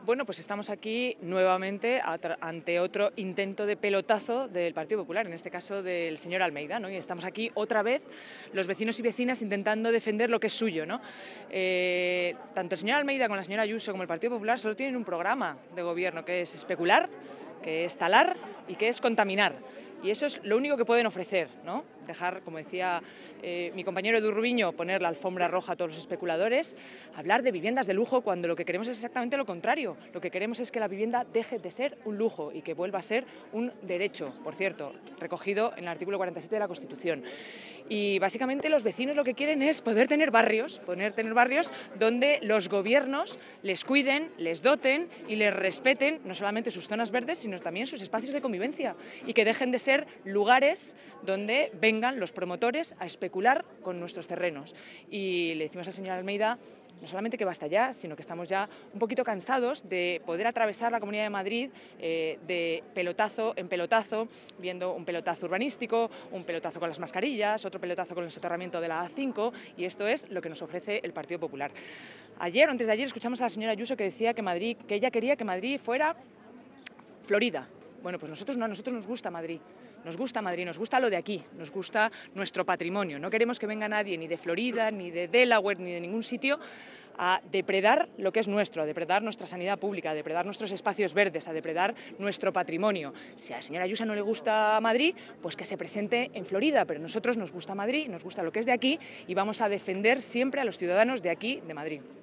Bueno, pues estamos aquí nuevamente ante otro intento de pelotazo del Partido Popular, en este caso del señor Almeida, ¿no? Y estamos aquí otra vez los vecinos y vecinas intentando defender lo que es suyo, ¿no? Tanto el señor Almeida como la señora Ayuso como el Partido Popular solo tienen un programa de gobierno, que es especular, que es talar y que es contaminar. Y eso es lo único que pueden ofrecer, ¿no? Dejar, como decía mi compañero Edu Rubiño, poner la alfombra roja a todos los especuladores, hablar de viviendas de lujo cuando lo que queremos es exactamente lo contrario. Lo que queremos es que la vivienda deje de ser un lujo y que vuelva a ser un derecho, por cierto, recogido en el artículo 47 de la Constitución. Y básicamente los vecinos lo que quieren es poder tener barrios donde los gobiernos les cuiden, les doten y les respeten no solamente sus zonas verdes, sino también sus espacios de convivencia, y que dejen de ser lugares donde vengan los promotores a especular con nuestros terrenos. Y le decimos al señor Almeida no solamente que basta ya, sino que estamos ya un poquito cansados de poder atravesar la Comunidad de Madrid de pelotazo en pelotazo, viendo un pelotazo urbanístico, un pelotazo con las mascarillas, otro pelotazo con el soterramiento de la A5, y esto es lo que nos ofrece el Partido Popular. Ayer o antes de ayer escuchamos a la señora Ayuso que decía que ella quería que Madrid fuera Florida. Bueno, pues nosotros no, a nosotros nos gusta Madrid. Nos gusta Madrid, nos gusta lo de aquí, nos gusta nuestro patrimonio. No queremos que venga nadie ni de Florida, ni de Delaware, ni de ningún sitio a depredar lo que es nuestro, a depredar nuestra sanidad pública, a depredar nuestros espacios verdes, a depredar nuestro patrimonio. Si a la señora Ayuso no le gusta Madrid, pues que se presente en Florida, pero a nosotros nos gusta Madrid, nos gusta lo que es de aquí y vamos a defender siempre a los ciudadanos de aquí, de Madrid.